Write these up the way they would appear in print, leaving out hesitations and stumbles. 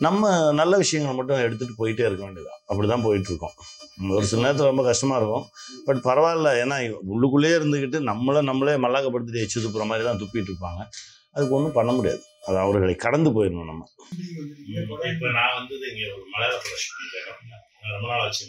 நம்ம நல்ல விஷயங்களை மட்டும் எடுத்துகிட்டு போயிட்டே இருக்க வேண்டியதான். அப்படி தான் போயிட்டுருக்கோம். ஒரு சில நேரத்தில் ரொம்ப கஷ்டமாக இருக்கும். பட் பரவாயில்ல, ஏன்னா உள்ளுக்குள்ளேயே இருந்துக்கிட்டு நம்மளே மல்லாக்கப்படுத்திட்டு எச்சு துப்புற மாதிரி தான் துப்பிட்டு இருப்பாங்க. அதுக்கு ஒன்றும் பண்ண முடியாது. அது அவர்களை கடந்து போயிடணும் நம்ம. இப்போ நான் வந்தது இங்கே ஒரு மலையாள ப்ரொடக்ஷன் ரொம்ப நாள் ஆச்சு.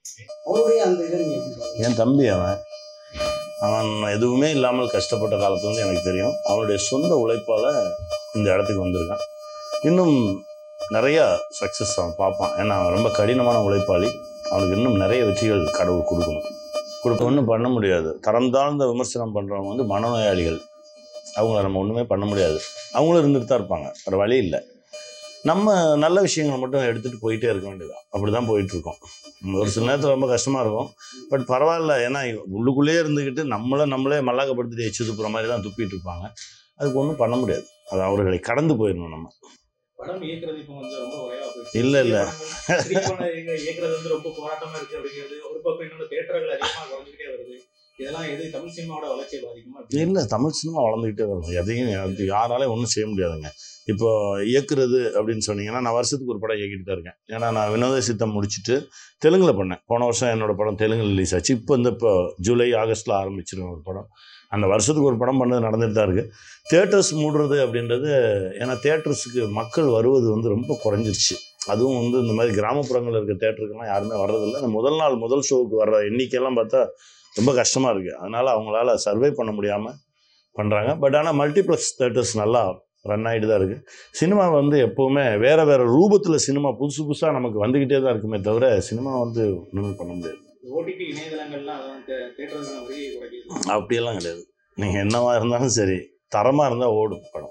என் தம்பி அவன் எதுவுமே இல்லாமல் கஷ்டப்பட்ட காலத்துலேருந்து எனக்கு தெரியும். அவனுடைய சொந்த உழைப்பால் இந்த இடத்துக்கு வந்திருக்கான். இன்னும் நிறையா சக்ஸஸ் அவன் பார்ப்பான். ஏன்னா அவன் ரொம்ப கடினமான உழைப்பாளி. அவனுக்கு இன்னும் நிறைய வெற்றிகள் கடவுள் கொடுக்கணும். ஒன்றும் பண்ண முடியாது. தரம் தாழ்ந்த விமர்சனம் பண்ணுறவங்க வந்து மனநோயாளிகள். அவங்கள நம்ம ஒன்றுமே பண்ண முடியாது. அவங்களும் இருந்துட்டு தான் இருப்பாங்க. வேறு வழி இல்லை. நம்ம நல்ல விஷயங்களை மட்டும் எடுத்துகிட்டு போயிட்டே இருக்க வேண்டியதான். அப்படி தான் போயிட்டுருக்கோம். ஒரு சில நேரத்தில் ரொம்ப கஷ்டமாக இருக்கும். பட் பரவாயில்ல, ஏன்னா உள்ளுக்குள்ளேயே இருந்துக்கிட்டு நம்மளே மல்லாக்கப்படுத்திட்டு எச்சு துப்புற மாதிரி தான் துப்பிட்டு இருப்பாங்க. அதுக்கு ஒன்றும் பண்ண முடியாது. அது அவர்களை கடந்து போயிடணும் நம்ம. படம் இயக்குறது இப்போ கொஞ்சம் ரொம்ப குறைவா போயிடுச்சு. இல்லை இயக்குறது வந்து ரொம்ப போராட்டமா இருக்கு அப்படிங்கிறது ஒரு பக்கம். இன்னொரு தியேட்டர்கள் அதிகமாக குறைஞ்சிக்கிட்டே வருது. இதெல்லாம் எது தமிழ் சினிமாவோட வளர்ச்சியை பாதிக்குமா? இல்லை, தமிழ் சினிமா வளர்ந்துக்கிட்டே வரும். எதையும் யாராலையும் ஒன்றும் செய்ய முடியாதுங்க. இப்போ இயக்குறது அப்படின்னு சொன்னீங்கன்னா, நான் வருஷத்துக்கு ஒரு படம் இயக்கிட்டு தான் இருக்கேன். ஏன்னா நான் வினோத சித்தம் முடிச்சுட்டு தெலுங்கில் பண்ணேன். போன வருஷம் என்னோட படம் தெலுங்கு ரிலீஸ் ஆச்சு. இப்போ ஜூலை ஆகஸ்ட்டில் ஆரம்பிச்சிருவேன் ஒரு படம். அந்த வருஷத்துக்கு ஒரு படம் பண்ணது நடந்துட்டு தான் இருக்குது. தியேட்டர்ஸ் மூடுறது அப்படின்றது, ஏன்னா தியேட்டர்ஸுக்கு மக்கள் வருவது வந்து ரொம்ப குறைஞ்சிருச்சு. அதுவும் வந்து இந்த மாதிரி கிராமப்புறங்களில் இருக்க தியேட்டருக்கெல்லாம் யாருமே வர்றதில்லை. இந்த முதல் ஷோவுக்கு வர்ற எண்ணிக்கையெல்லாம் பார்த்தா ரொம்ப கஷ்டமாக இருக்குது. அதனால் அவங்களால சர்வை பண்ண முடியாமல் பண்ணுறாங்க. பட் ஆனால் மல்டிப்ளெக்ஸ் தியேட்டர்ஸ் நல்லா ரன் ஆகிட்டு தான் இருக்குது. சினிமா வந்து எப்போவுமே வேறு ரூபத்தில் சினிமா புதுசாக நமக்கு வந்துக்கிட்டே தான் இருக்குமே தவிர சினிமா வந்து ஒன்றுமே பண்ண முடியாது. ஓடிடி இணையதளங்கள்லாம் அப்படியெல்லாம் கிடையாது. நீங்கள் என்னவா இருந்தாலும் சரி, தரமாக இருந்தால் ஓடும் படம்.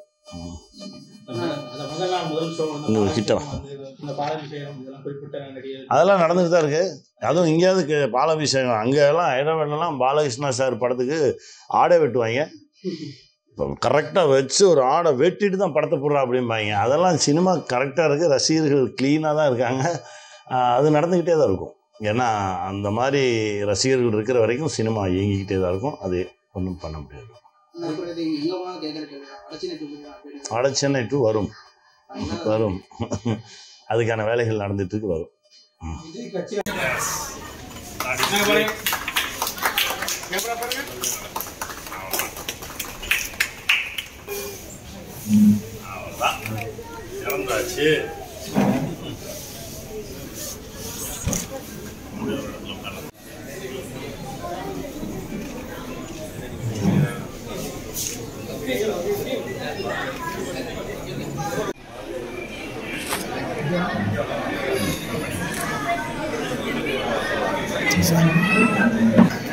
அதெல்லாம் நடந்துட்டு தான் இருக்கு. அதுவும் இங்கேயாவது பாலாபிஷேகம், அங்கெல்லாம் ஹைதராபாத்லாம் பாலகிருஷ்ணா சார் படத்துக்கு ஆடை வெட்டுவாங்க. கரெக்டாக வச்சு ஒரு ஆடை வெட்டிட்டு தான் படத்தை போடுறா அப்படிம்பாங்க. அதெல்லாம் சினிமா கரெக்டாக இருக்குது. ரசிகர்கள் க்ளீனாக தான் இருக்காங்க. அது நடந்துக்கிட்டே தான் இருக்கும். ஏன்னா அந்த மாதிரி ரசிகர்கள் இருக்கிற வரைக்கும் சினிமா இயங்கிக்கிட்டே தான் இருக்கும். அது ஒன்றும் பண்ண முடியாது. அடச்சென்னை 2 வரும். அதுக்கான வேலைகள் நடந்துட்டு வரும். இறந்தாச்சு. Exactly.